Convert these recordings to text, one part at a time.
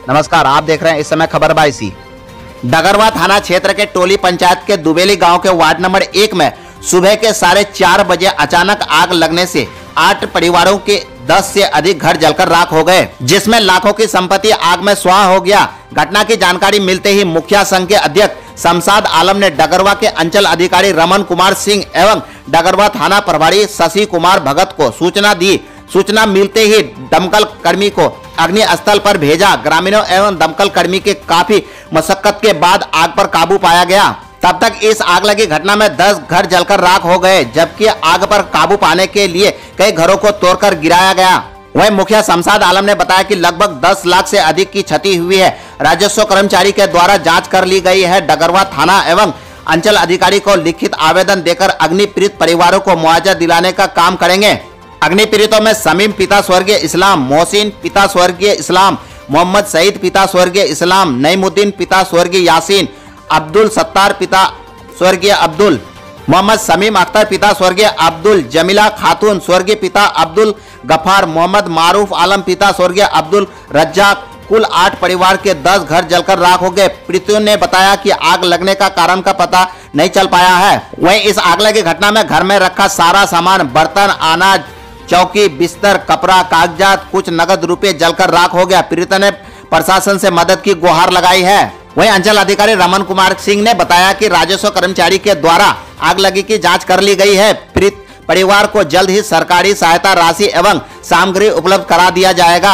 नमस्कार, आप देख रहे हैं इस समय खबर बाईसी। डगरवा थाना क्षेत्र के टोली पंचायत के दुबेली गांव के वार्ड नंबर 1 में सुबह के 4:30 बजे अचानक आग लगने से 8 परिवारों के 10 से अधिक घर जलकर राख हो गए, जिसमें लाखों की संपत्ति आग में स्वाह हो गया। घटना की जानकारी मिलते ही मुखिया संघ के अध्यक्ष शमशाद आलम ने डगरवा के अंचल अधिकारी रमन कुमार सिंह एवं डगरवा थाना प्रभारी शशि कुमार भगत को सूचना दी। सूचना मिलते ही दमकल कर्मी को अग्नि स्थल पर भेजा। ग्रामीणों एवं दमकल कर्मी के काफी मशक्कत के बाद आग पर काबू पाया गया। तब तक इस आग लगी घटना में 10 घर जलकर राख हो गए, जबकि आग पर काबू पाने के लिए कई घरों को तोड़कर गिराया गया। वहीं मुखिया शमशाद आलम ने बताया कि लगभग 10 लाख से अधिक की क्षति हुई है। राजस्व कर्मचारी के द्वारा जांच कर ली गई है। डगरवा थाना एवं अंचल अधिकारी को लिखित आवेदन देकर अग्नि पीड़ित परिवारों को मुआवजा दिलाने का काम करेंगे। अग्नि पीड़ितों में समीम पिता स्वर्गीय इस्लाम, मोहसिन पिता स्वर्गीय इस्लाम, मोहम्मद सईद पिता स्वर्गीय इस्लाम, नईमुद्दीन पिता स्वर्गीय यासीन, अब्दुल सत्तार पिता स्वर्गीय अब्दुल, मोहम्मद समीम अख्तर पिता स्वर्गीय अब्दुल, जमीला खातून स्वर्गीय पिता अब्दुल गफार, मोहम्मद मारूफ आलम पिता स्वर्गीय अब्दुल रज्जाक। कुल 8 परिवार के 10 घर जलकर राख हो गए। पीड़ितों ने बताया कि आग लगने का कारण का पता नहीं चल पाया है। वहीं इस आग लगी घटना में घर में रखा सारा सामान, बर्तन, अनाज, चौकी, बिस्तर, कपड़ा, कागजात, कुछ नगद रुपए जलकर राख हो गया। पीड़ितों ने प्रशासन से मदद की गुहार लगाई है। वहीं अंचल अधिकारी रमन कुमार सिंह ने बताया कि राजस्व कर्मचारी के द्वारा आग लगी की जांच कर ली गई है। पीड़ित परिवार को जल्द ही सरकारी सहायता राशि एवं सामग्री उपलब्ध करा दिया जाएगा।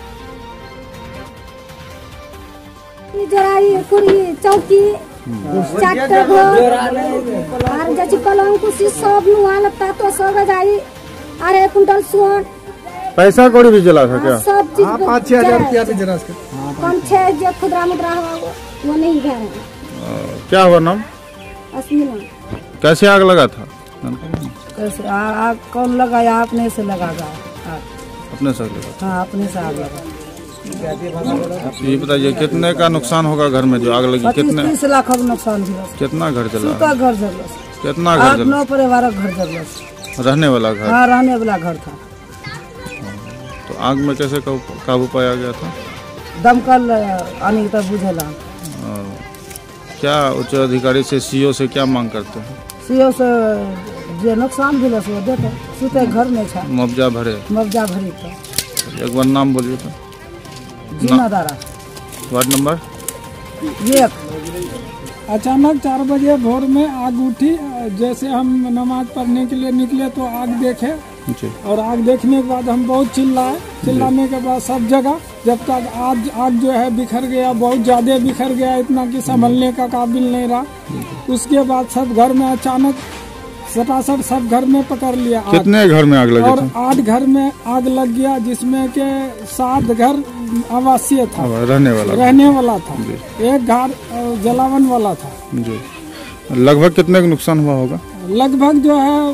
चौकी, पलंग, कुर्सी सब लगता तो सब जाई। अरे कुंटल सोन, पैसा कौड़ी भी जला था क्या? सब चीज 5-6 हजार रुपया भी जला। 5-6 जो खुदरा मुद्रा हुआ वो नहीं घर है। क्या हुआ नाम? अस्मिना। कैसे आग लगा था? कैसे आग कौन लगाया? अपने से लगा अपने से लगा? हाँ, अपने से आग लगा। ये बताइए कितने का नुकसान होगा घर में जो आग लगी? कितने 30 लाख का नुकसान हुआ। कितना घर जला? घर जला। कितना घर जला? 8-9 परिवार घर जला। रहने वाला घर? हाँ, रहने वाला घर था। तो आग में कैसे काबू पाया गया था? दमकल आने की तरफ बुझेला। क्या उच्च अधिकारी से, सीओ से क्या मांग करते हैं? सीओ से जो नुकसान भी वो देते, सुते घर में था। मुआवजा भरे था। एक बार नाम बोलिए तो। जिम्मेदारा वार्ड नंबर 1। अचानक 4 बजे भोर में आग उठी। जैसे हम नमाज पढ़ने के लिए निकले तो आग देखे, और आग देखने के बाद हम बहुत चिल्लाए। चिल्लाने के बाद सब जगह, जब तक आग जो है बिखर गया, बहुत ज्यादा बिखर गया, इतना कि संभलने का काबिल नहीं रहा। उसके बाद सब घर में अचानक सटासट सब घर में पकड़ लिया। कितने घर में आग लगी? और 8 घर में आग लग गया, जिसमें के 7 घर आवासीय था, रहने वाला था। एक घर जलावन वाला था। जी। लगभग कितने का नुकसान हुआ होगा? लगभग जो है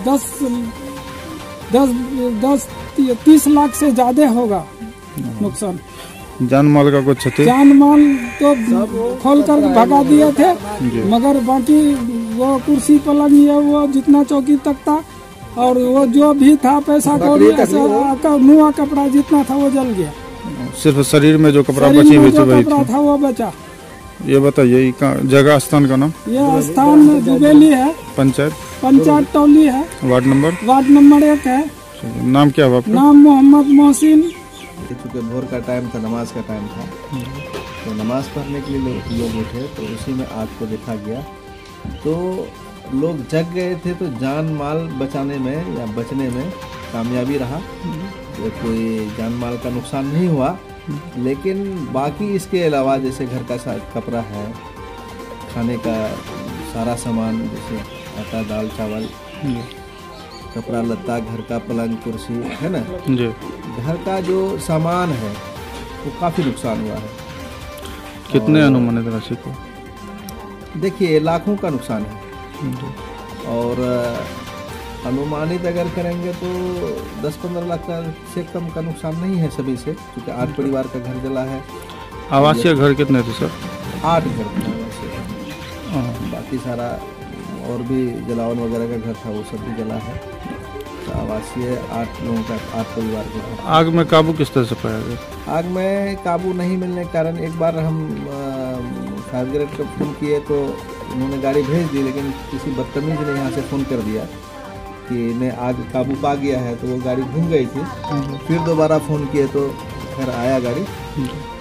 30 लाख से ज्यादा होगा नुकसान। जान माल का कुछ क्षति? जान माल तो खोल कर भगा दिए थे, मगर बाकी वो कुर्सी पलंग ये वो जितना चौकी तक था, और वो जो भी था पैसा कौड़ी नुआ कपड़ा जितना था वो जल गया। सिर्फ शरीर में जो कपड़ा बची हुई थी वही था वो बचा। ये बताइए जगह स्थान का नाम? ये स्थान दुबेली है। पंचायत टोली है। वार्ड नंबर 1 है। नाम क्या हुआ? नाम मोहम्मद मोहसिन। चूँकि भोर का टाइम था, नमाज का टाइम था, तो नमाज पढ़ने के लिए लोग उठे, तो उसी में आग को देखा गया। तो लोग जग गए थे, तो जान माल बचाने में या बचने में कामयाबी रहा। कोई जान माल का नुकसान नहीं हुआ, लेकिन बाकी इसके अलावा जैसे घर का कपड़ा है, खाने का सारा सामान, जैसे आटा, दाल, चावल, कपड़ा लत्ता, घर का पलंग, कुर्सी है ना जी, घर का जो सामान है वो काफ़ी नुकसान हुआ है। कितने अनुमानित राशि को? देखिए लाखों का नुकसान है, और अनुमानित अगर करेंगे तो 10-15 लाख का से कम का नुकसान नहीं है सभी से, क्योंकि 8 परिवार का घर जला है। आवासीय घर कितने थे सर? 8 घर आवासीय, बाकी सारा और भी जलावन वगैरह का घर था वो सब भी जला है। आवासीय 8 लोगों का 8 परिवार के घर। आग में काबू किस तरह से पाया गया? आग में काबू नहीं मिलने के कारण एक बार हम फायर ब्रिगेड को फ़ोन किए तो उन्होंने गाड़ी भेज दी, लेकिन किसी बदतमीज ने यहाँ से फ़ोन कर दिया कि इन्हें आग काबू पा गया है, तो वो गाड़ी घूम गई थी। फिर दोबारा फ़ोन किए तो फिर आया गाड़ी,